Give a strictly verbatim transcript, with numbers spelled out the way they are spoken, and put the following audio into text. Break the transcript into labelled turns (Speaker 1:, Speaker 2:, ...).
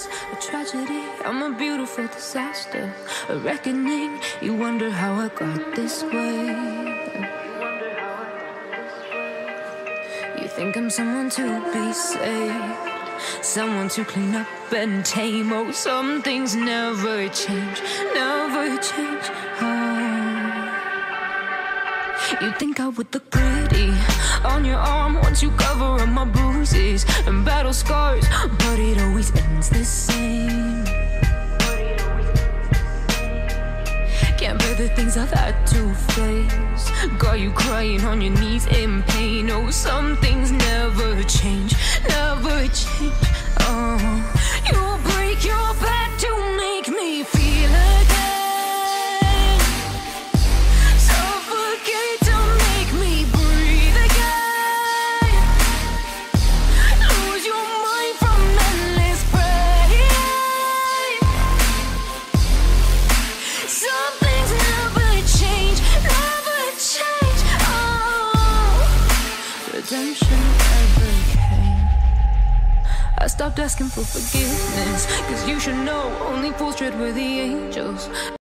Speaker 1: a tragedy, I'm a beautiful disaster, a reckoning. You wonder how I got this way. You think I'm someone to be saved, someone to clean up and tame. Oh, some things never change, never change. Oh, you think I would look pretty on your arm once you cover up my bruises and battle scars, but it always ends the same. Can't bear the things I've had to face, got you crying on your knees in pain. Oh, some things never change, never change. Oh, you'll break your back to make me feel again, suffocate to make me breathe again, lose your mind from endless pain. Some things never change, never change. Oh, redemption never came. I stopped asking for forgiveness, cause you should know only fools tread where the angels